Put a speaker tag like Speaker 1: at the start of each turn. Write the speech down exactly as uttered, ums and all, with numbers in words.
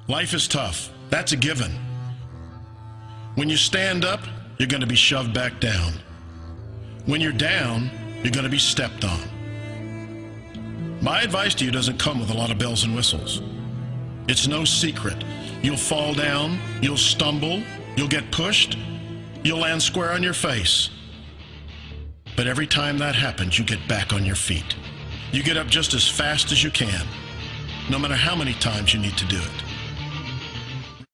Speaker 1: Life is tough. That's a given. When you stand up, you're going to be shoved back down. When you're down, you're going to be stepped on. My advice to you doesn't come with a lot of bells and whistles. It's no secret. You'll fall down, you'll stumble, you'll get pushed, you'll land square on your face. But every time that happens, you get back on your feet. You get up just as fast as you can, no matter how many times you need to do it.